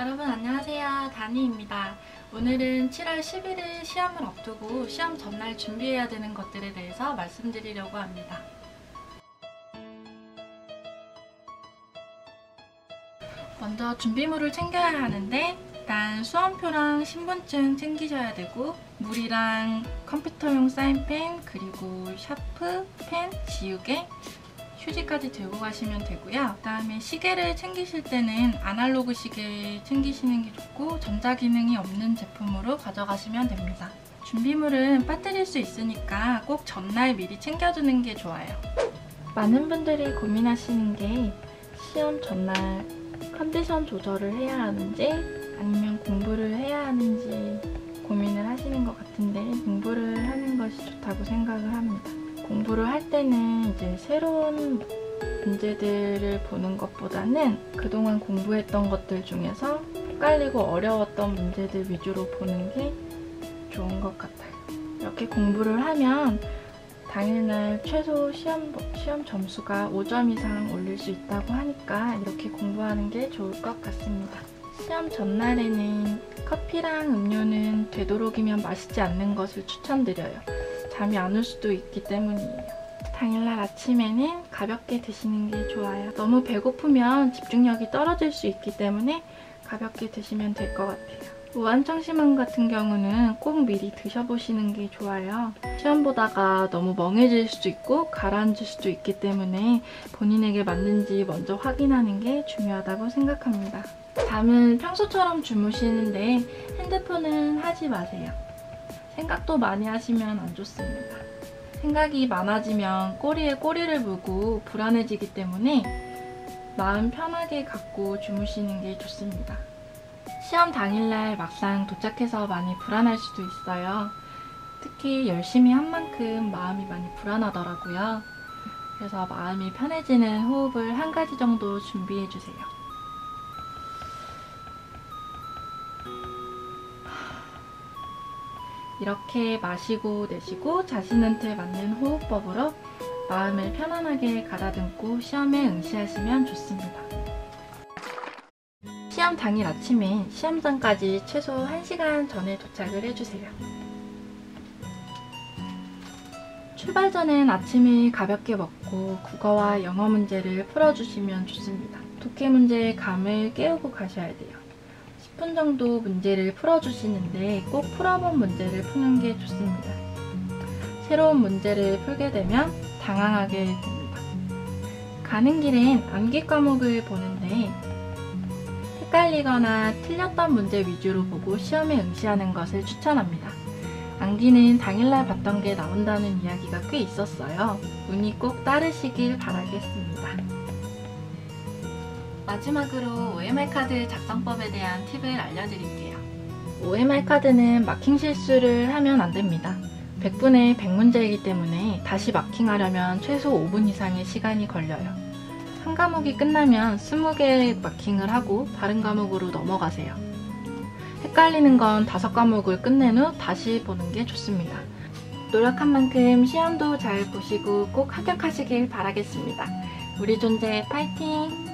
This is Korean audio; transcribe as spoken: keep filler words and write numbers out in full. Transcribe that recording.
여러분 안녕하세요. 다니입니다. 오늘은 칠월 십일일 시험을 앞두고 시험 전날 준비해야 되는 것들에 대해서 말씀드리려고 합니다. 먼저 준비물을 챙겨야 하는데 일단 수험표랑 신분증 챙기셔야 되고 물이랑 컴퓨터용 사인펜 그리고 샤프, 펜, 지우개, 휴지까지 들고 가시면 되고요. 그 다음에 시계를 챙기실 때는 아날로그 시계 챙기시는 게 좋고 전자기능이 없는 제품으로 가져가시면 됩니다. 준비물은 빠뜨릴 수 있으니까 꼭 전날 미리 챙겨두는 게 좋아요. 많은 분들이 고민하시는 게 시험 전날 컨디션 조절을 해야 하는지 아니면 공부를 해야 하는지 고민을 하시는 것 같은데 공부를 하는 것이 좋다고 생각을 합니다. 공부를 할 때는 이제 새로운 문제들을 보는 것보다는 그동안 공부했던 것들 중에서 헷갈리고 어려웠던 문제들 위주로 보는 게 좋은 것 같아요. 이렇게 공부를 하면 당일날 최소 시험, 시험 점수가 오 점 이상 올릴 수 있다고 하니까 이렇게 공부하는 게 좋을 것 같습니다. 시험 전날에는 커피랑 음료는 되도록이면 마시지 않는 것을 추천드려요. 잠이 안 올 수도 있기 때문이에요. 당일날 아침에는 가볍게 드시는 게 좋아요. 너무 배고프면 집중력이 떨어질 수 있기 때문에 가볍게 드시면 될 것 같아요. 무한청심환 같은 경우는 꼭 미리 드셔보시는 게 좋아요. 시험 보다가 너무 멍해질 수도 있고 가라앉을 수도 있기 때문에 본인에게 맞는지 먼저 확인하는 게 중요하다고 생각합니다. 잠은 평소처럼 주무시는데 핸드폰은 하지 마세요. 생각도 많이 하시면 안 좋습니다. 생각이 많아지면 꼬리에 꼬리를 물고 불안해지기 때문에 마음 편하게 갖고 주무시는 게 좋습니다. 시험 당일날 막상 도착해서 많이 불안할 수도 있어요. 특히 열심히 한 만큼 마음이 많이 불안하더라고요. 그래서 마음이 편해지는 호흡을 한 가지 정도 준비해주세요. 이렇게 마시고 내쉬고 자신한테 맞는 호흡법으로 마음을 편안하게 가다듬고 시험에 응시하시면 좋습니다. 시험 당일 아침에 시험장까지 최소 한 시간 전에 도착을 해주세요. 출발 전엔 아침을 가볍게 먹고 국어와 영어 문제를 풀어주시면 좋습니다. 독해 문제의 감을 깨우고 가셔야 돼요. 십 분 정도 문제를 풀어주시는데 꼭 풀어본 문제를 푸는 게 좋습니다. 새로운 문제를 풀게 되면 당황하게 됩니다. 가는 길엔 암기 과목을 보는데 헷갈리거나 틀렸던 문제 위주로 보고 시험에 응시하는 것을 추천합니다. 암기는 당일날 봤던 게 나온다는 이야기가 꽤 있었어요. 운이 꼭 따르시길 바라겠습니다. 마지막으로 오엠알 카드 작성법에 대한 팁을 알려드릴게요. 오엠알 카드는 마킹 실수를 하면 안 됩니다. 백 분의 백 문제이기 때문에 다시 마킹하려면 최소 오 분 이상의 시간이 걸려요. 한 과목이 끝나면 스무 개 마킹을 하고 다른 과목으로 넘어가세요. 헷갈리는 건 다섯 과목을 끝낸 후 다시 보는 게 좋습니다. 노력한 만큼 시험도 잘 보시고 꼭 합격하시길 바라겠습니다. 우리 존재 파이팅!